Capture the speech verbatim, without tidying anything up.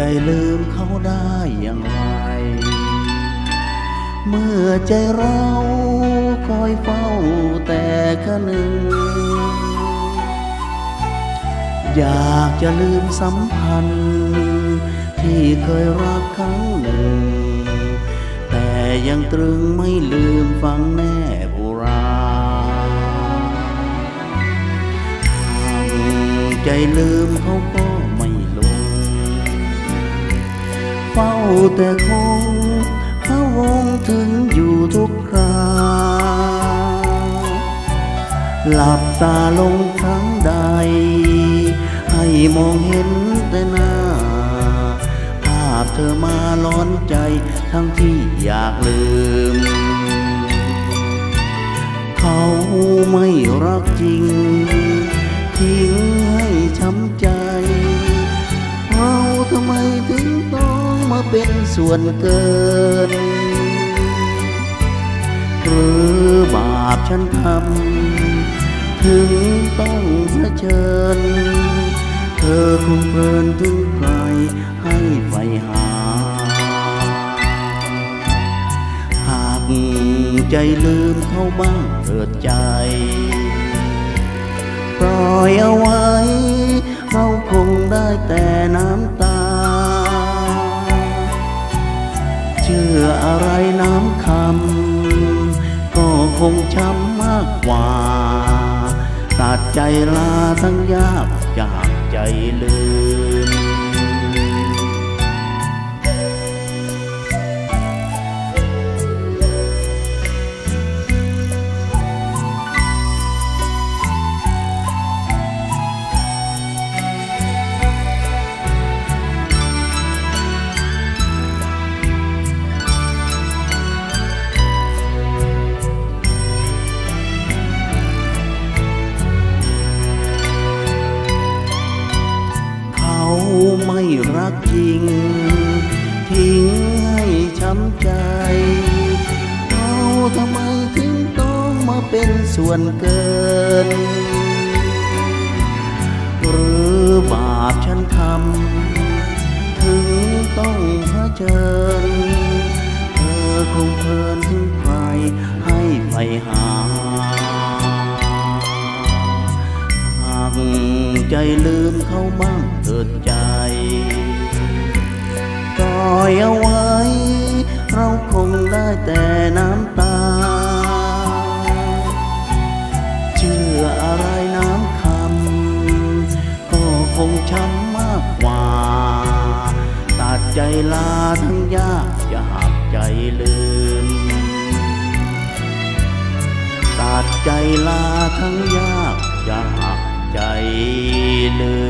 ลืมเขาได้อย่างไรเมื่อใจเราคอยเฝ้าแต่คะนึงอยากจะลืมสัมพันธ์ที่เคยรักครั้งหนึ่งแต่ยังตรึงไม่ลืมฟังแน่โบราณหากใจลืมเขาก็ไม่ลงเฝ้าแต่คงพะวงถึงอยู่ทุกคราหลับตาลงครั้งใดให้มองเห็นแต่หน้าภาพเธอมาล้อนใจทั้งที่อยากลืมเขาไม่รักจริงทิ้งให้ช้ำใจเราทำไมถึงต้องมาเป็นส่วนเกินหรือบาปฉันทำถึงต้องเผชิญเธอคงเพลินถึงใครให้ไปหาหากใจลืมเขาบ้างเถิดใจปล่อยเอาไว้เราคงได้แต่น้ำตาเชื่ออะไรน้ำคำก็คงช้ำมากกว่าตัดใจลาทั้งยากจากใจลืมไม่รักจริงทิ้งให้ช้ำใจเราทำไมถึงต้องมาเป็นส่วนเกินหรือบาปฉันทำถึงต้องเผชิญเธอคงเพลินถึงใครให้ไปหาหากใจลืมเขาบ้างเถิดใจปล่อยเอาไว้เราคงได้แต่น้ำตาเชื่ออะไรน้ำคำก็คงช้ำมากกว่าตัดใจลาทั้งยากจะหักใจลืมตัดใจลาทั้งยากจะหักใจลืม